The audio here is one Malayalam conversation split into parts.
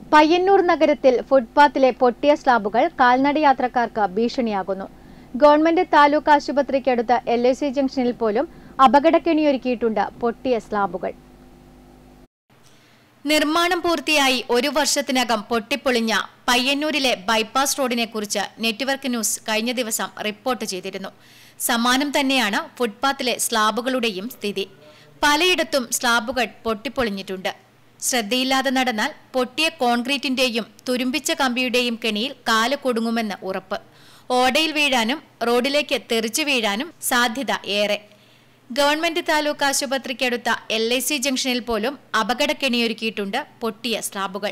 പയ്യന്നൂർ നഗരത്തിൽ ഫുട്പാത്തിലെ പൊട്ടിയ സ്ലാബുകൾ കാൽനടയാത്രക്കാർക്ക് ഭീഷണിയാകുന്നു. ഗവൺമെന്റ് താലൂക്ക് ആശുപത്രിക്കടുത്ത LIC ജംഗ്ഷനിൽ പോലും അപകടക്കെണിയൊരുക്കിയിട്ടുണ്ട് പൊട്ടിയ സ്ലാബുകൾ. നിർമ്മാണം പൂർത്തിയായി 1 വർഷത്തിനകം പൊട്ടിപ്പൊളിഞ്ഞ പയ്യന്നൂരിലെ ബൈപ്പാസ് റോഡിനെക്കുറിച്ച് നെറ്റ്വർക്ക് ന്യൂസ് കഴിഞ്ഞ ദിവസം റിപ്പോർട്ട് ചെയ്തിരുന്നു. സമാനം തന്നെയാണ് ഫുട്പാത്തിലെ സ്ലാബുകളുടെയും സ്ഥിതി. പലയിടത്തും സ്ലാബുകൾ പൊട്ടിപ്പൊളിഞ്ഞിട്ടുണ്ട്. ശ്രദ്ധയില്ലാതെ നടന്നാൽ പൊട്ടിയ കോൺക്രീറ്റിന്റെയും തുരുമ്പിച്ച കമ്പിയുടെയും കെണിയിൽ കാല് കൊടുങ്ങുമെന്ന് ഉറപ്പ്. ഓടയിൽ വീഴാനും റോഡിലേക്ക് തെറിച്ചു വീഴാനും സാധ്യത ഏറെ. ഗവൺമെന്റ് താലൂക്ക് ആശുപത്രിക്കടുത്ത LIC ജംഗ്ഷനിൽ പോലും അപകടക്കെണിയൊരുക്കിയിട്ടുണ്ട് പൊട്ടിയ സ്ലാബുകൾ.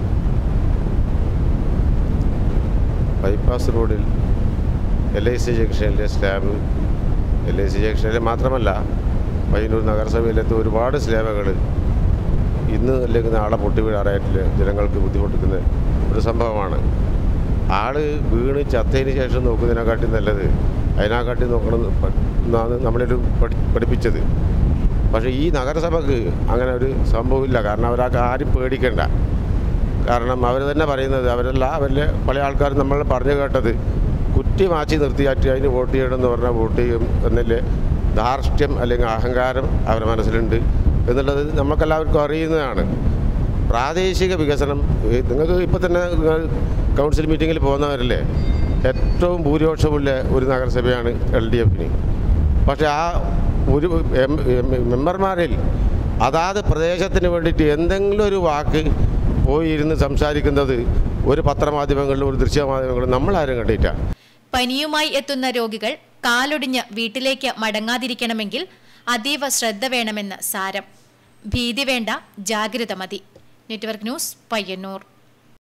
ബൈപ്പാസ് റോഡിൽ LIC ജംഗ്ഷനിലെ സ്ലാബ്, LIC ജംഗ്ഷനിൽ മാത്രമല്ല പയ്യന്നൂർ നഗരസഭയിലെത്തി ഒരുപാട് സ്ലാബുകൾ ഇന്ന് അല്ലെങ്കിൽ നാളെ പൊട്ടി വീഴാറായിട്ട് ജനങ്ങൾക്ക് ബുദ്ധിമുട്ടിക്കുന്ന ഒരു സംഭവമാണ്. ആള് വീണ് ചത്തതിന് ശേഷം നോക്കുന്നതിനെക്കാട്ടി നല്ലത് അതിനെക്കാട്ടി നോക്കണം എന്നാണ് നമ്മളൊരു പഠിപ്പിച്ചത്. പക്ഷേ ഈ നഗരസഭയ്ക്ക് അങ്ങനെ ഒരു സംഭവമില്ല. കാരണം അവരാൾക്ക് ആരും പേടിക്കണ്ട. കാരണം അവർ തന്നെ പറയുന്നത് അവരിലെ പല ആൾക്കാർ നമ്മൾ പറഞ്ഞു കേട്ടത് കുറ്റി മാറ്റി നിർത്തിയാറ്റി അതിന് വോട്ട് ചെയ്യണമെന്ന് പറഞ്ഞാൽ വോട്ട് ചെയ്യും എന്നല്ലേ ധാർഷ്ട്യം അല്ലെങ്കിൽ അഹങ്കാരം അവരുടെ മനസ്സിലുണ്ട് എന്നുള്ളത് നമുക്കെല്ലാവർക്കും അറിയുന്നതാണ്. പ്രാദേശിക വികസനം നിങ്ങൾക്ക് ഇപ്പോൾ തന്നെ കൗൺസിൽ മീറ്റിങ്ങിൽ പോകുന്നവരല്ലേ, ഏറ്റവും ഭൂരിപക്ഷമുള്ള ഒരു നഗരസഭയാണ് LDF. പക്ഷേ ആ ഒരു മെമ്പർമാരിൽ അതാത് പ്രദേശത്തിന് വേണ്ടിയിട്ട് എന്തെങ്കിലും ഒരു വാക്ക് പോയിരുന്ന് സംസാരിക്കുന്നത് ഒരു പത്രമാധ്യമങ്ങളിലും ഒരു ദൃശ്യമാധ്യമങ്ങളിലും നമ്മളാരും കണ്ടിട്ടാണ്. പനിയുമായി എത്തുന്ന രോഗികൾ കാലൊടിഞ്ഞ് വീട്ടിലേക്ക് മടങ്ങാതിരിക്കണമെങ്കിൽ അതീവ ശ്രദ്ധ വേണമെന്ന് സാരം. ഭീതി വേണ്ട, ജാഗ്രത മതി. Network news, Payyanur.